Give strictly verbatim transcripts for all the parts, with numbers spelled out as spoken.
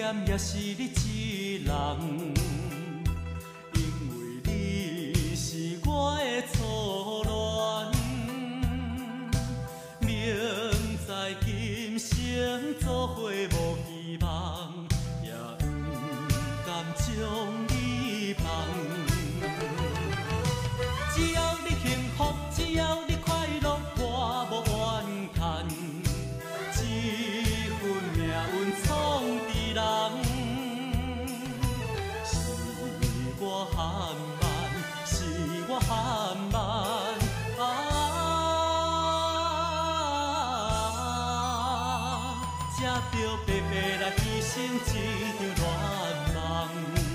念也是你一人，因为你是我的初恋。明知今生做伙无希望，也不甘将你放。只要你幸福，只要你快乐，我无怨叹。这份命运创治人，是我含慢，是我含慢啊，才着白白来牺牲一场恋梦。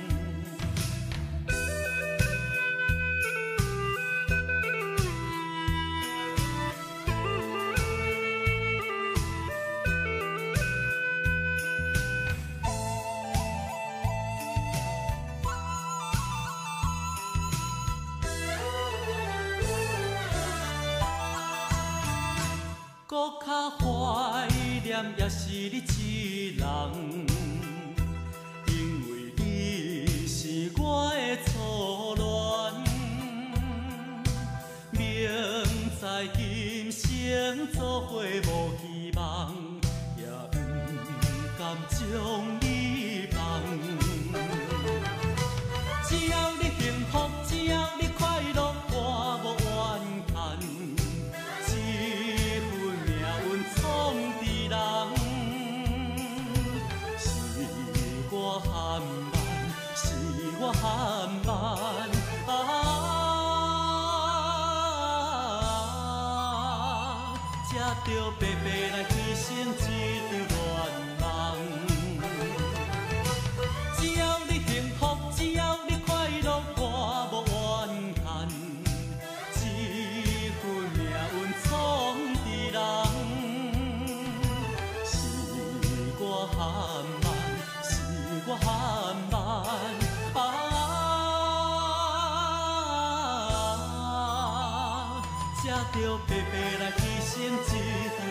搁较怀念也是你一人，因为你是我的初恋。明知今生做伙无希望，也不甘将你放。只要你幸福，只要你快乐，我无怨叹。创治人，是我含慢，是我含慢啊，才着白白来牺牲一场恋梦。只要你幸福，只要你快乐，我无怨叹。这份命运创治人。我含慢，是我含慢啊，才着白白来牺牲一场。